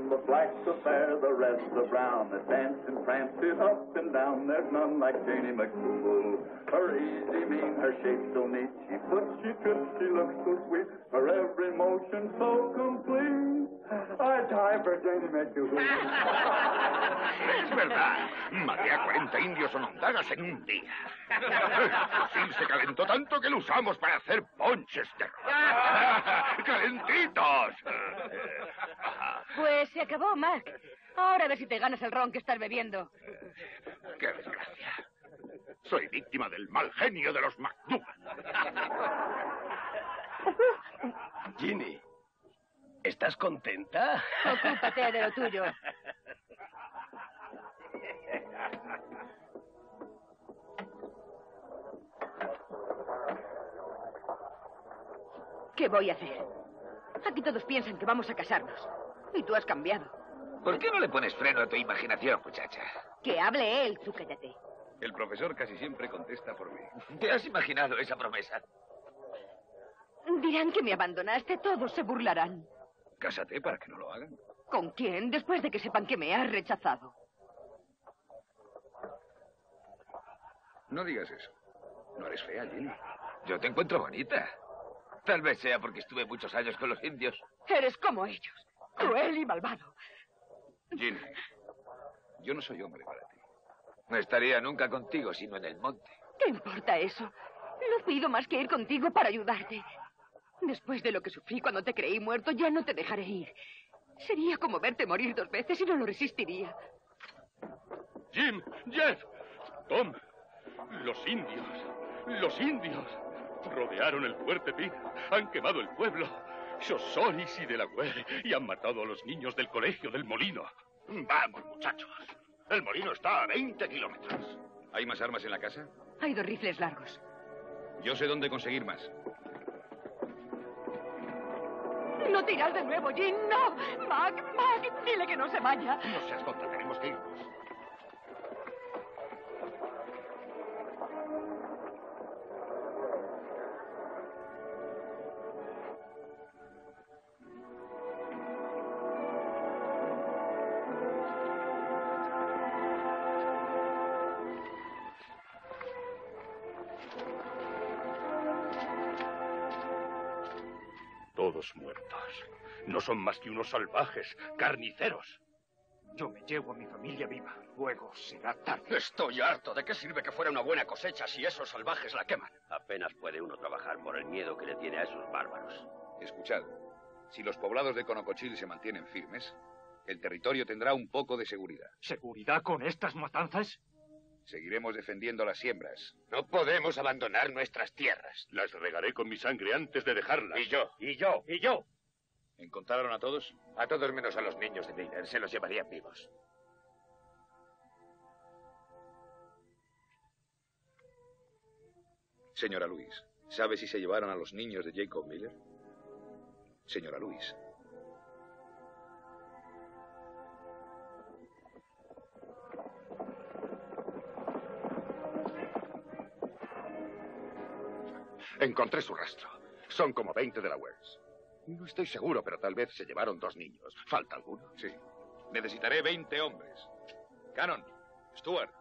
the black, the fair, the red, the brown, that dance and prance it up and down. There's none like Janie McDougal. Her easy mien, her shape so neat, she flips, she trips, she looks so sweet, her every motion so complete. I die for Janie McDougal. Es verdad, maté a 40 indios o montagas en un día. Sí, se calentó tanto que lo usamos para hacer ponches de ron. ¡Calentitos! Pues se acabó, Mac. Ahora a ver si te ganas el ron que estás bebiendo. ¡Qué desgracia! Soy víctima del mal genio de los McDougal. Ginny, ¿estás contenta? Ocúpate de lo tuyo. ¿Qué voy a hacer? Aquí todos piensan que vamos a casarnos. Y tú has cambiado. ¿Por qué no le pones freno a tu imaginación, muchacha? Que hable él, tú cállate. El profesor casi siempre contesta por mí. ¿Te has imaginado esa promesa? Dirán que me abandonaste, todos se burlarán. Cásate para que no lo hagan. ¿Con quién? Después de que sepan que me has rechazado. No digas eso. No eres fea, Ginny. Yo te encuentro bonita. Tal vez sea porque estuve muchos años con los indios. Eres como ellos, cruel y malvado. Ginny, yo no soy hombre para ti. No estaría nunca contigo, sino en el monte. ¿Qué importa eso? No pido más que ir contigo para ayudarte. Después de lo que sufrí cuando te creí muerto, ya no te dejaré ir. Sería como verte morir 2 veces y no lo resistiría. Jim, Jeff, Tom, los indios. Rodearon el fuerte Pig, han quemado el pueblo, Shoshonies y Delaware, y han matado a los niños del colegio del molino. Vamos, muchachos. El molino está a 20 kilómetros. ¿Hay más armas en la casa? Hay 2 rifles largos. Yo sé dónde conseguir más. No te irás de nuevo, Jim, no. Mac, dile que no se vaya. No seas tonta, tenemos que irnos. Todos muertos. No son más que unos salvajes, carniceros. Yo me llevo a mi familia viva. Luego será tarde. Estoy harto. ¿De qué sirve que fuera una buena cosecha si esos salvajes la queman? Apenas puede uno trabajar por el miedo que le tiene a esos bárbaros. Escuchad, si los poblados de Conocochil se mantienen firmes, el territorio tendrá un poco de seguridad. ¿Seguridad con estas matanzas? Seguiremos defendiendo las siembras. No podemos abandonar nuestras tierras. Las regaré con mi sangre antes de dejarlas. Y yo. ¿Encontraron a todos? A todos menos a los niños de Miller. Se los llevarían vivos. Señora Louise, ¿sabe si se llevaron a los niños de Jacob Miller? Señora Louise. Encontré su rastro. Son como 20 Delawares. No estoy seguro, pero tal vez se llevaron 2 niños. ¿Falta alguno? Sí. Necesitaré 20 hombres. Cannon, Stuart,